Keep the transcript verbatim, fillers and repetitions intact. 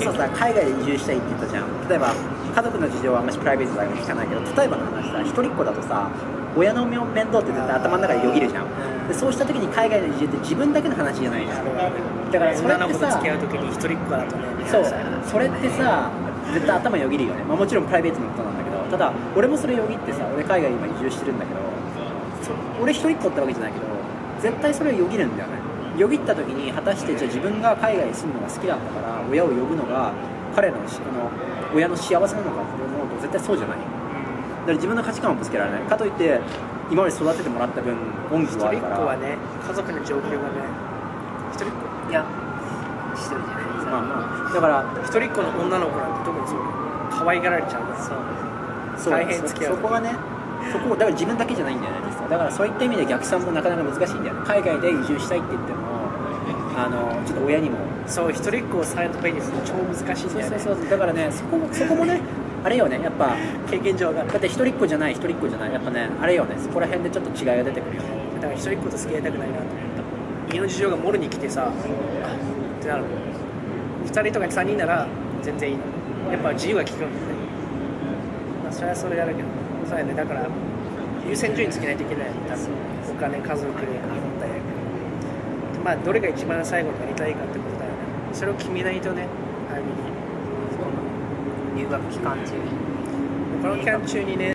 そさ海外で移住したいって言ったじゃん。例えば家族の事情はあんまりプライベートだから聞かないけど、例えばの話さ、一人っ子だとさ親の面倒って絶対頭の中でよぎるじゃん。でそうした時に海外の移住って自分だけの話じゃないじゃん。だからそれってさ、 付き合う時に一人っ子だとね、 そうそれってさ絶対頭よぎるよね。まあ、もちろんプライベートのことなんだけど、ただ俺もそれよぎってさ、俺海外今移住してるんだけど、俺一人っ子ってわけじゃないけど絶対それよぎるんだよね。よぎった時に果たしてじゃあ自分が海外に住むのが好きだったから親を呼ぶのが彼らのしあの親の幸せなのかって思うと絶対そうじゃない。だから自分の価値観をぶつけられない。かといって今まで育ててもらった分恩義はあるから。 一人っ子はね、家族の状況がね、一人っ子いや一人じゃないですか。 まあまあだから一人っ子の女の子なんて特にそう可愛がられちゃうから、 そう大変付き合う。そこがね、そこだから自分だけじゃないんだよね実は。だからそういった意味で逆算もなかなか難しいんだよね。海外で移住したいって言ってもあのちょっと親にもそう一人っ子をサイドペイにするの超難しいんだよね。 そうそうそう。だからねそこもそこもねあれよね、やっぱ経験上がだって一人っ子じゃない一人っ子じゃないやっぱねあれよね、そこら辺でちょっと違いが出てくるよね。 だから一人っ子と付き合いたくないなと思った。家の事情がもろに来てさ、あってなる。ふたりとかさんにんなら全然いいの。やっぱ自由が利くんだよね。まあそれはそれやるけど、そうやね。だから優先順位つけないといけない。多分お金、家族で問題やけど、まあどれが一番最後になりたいかってことだよね。それを決めないとね、早めに。 留学期間中にこの期間中にね